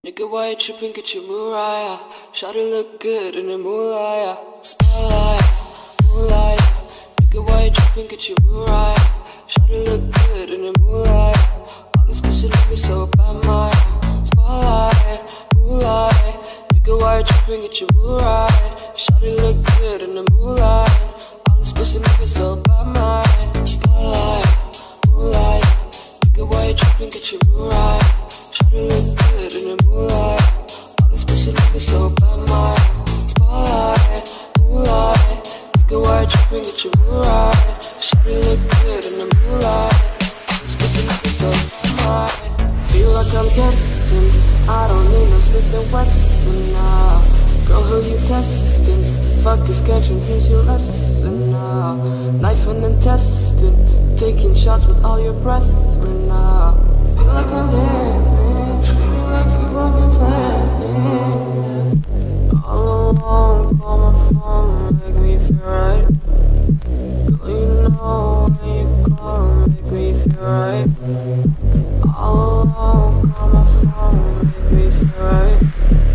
Nigga, why you tripping? Get your Mariah. Shawty look good in the moonlight. Spotlight, moonlight. Nigga, why you tripping? Get your Mariah. Shawty look good in the moonlight. All these pussy niggas so bad, my spotlight, moonlight. Nigga, why you tripping? Get your Mariah. Shawty look good in the moonlight. All these pussy niggas so bad, my spotlight, moonlight. Nigga, why you tripping? Get your Mariah. Shawty look good in the moonlight. All these pussy niggas so bad, my spotlight, moonlight. Nigga, why you tripping? Get your Mariah. Shawty look good in the moonlight. All these pussy niggas so bad, my. Feel like I'm destined. I don't need no Smith & Wesson now. Girl, who you testing? Fuck is catching, here's your lesson now. Knife and intestine, taking shots with all your brethren now. Feel like I'm dead, man. Treating like you broken planet. All alone, call my phone, make me feel right. Girl, you know when you call, make me feel right. All alone, call my phone, make me feel right.